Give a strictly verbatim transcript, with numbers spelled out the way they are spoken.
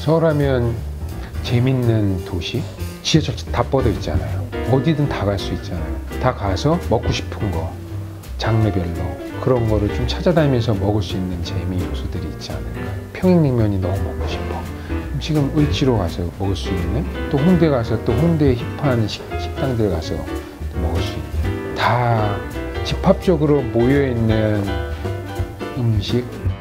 서울하면 재밌는 도시? 지하철 다 뻗어 있잖아요. 어디든 다 갈 수 있잖아요. 다 가서 먹고 싶은 거, 장르별로 그런 거를 좀 찾아다니면서 먹을 수 있는 재미 요소들이 있지 않을까. 평양냉면이 너무 먹고 싶어. 지금 을지로 가서 먹을 수 있는, 또 홍대 가서 또 홍대 힙한 식, 식당들 가서 먹을 수 있는, 다 집합적으로 모여있는 음식.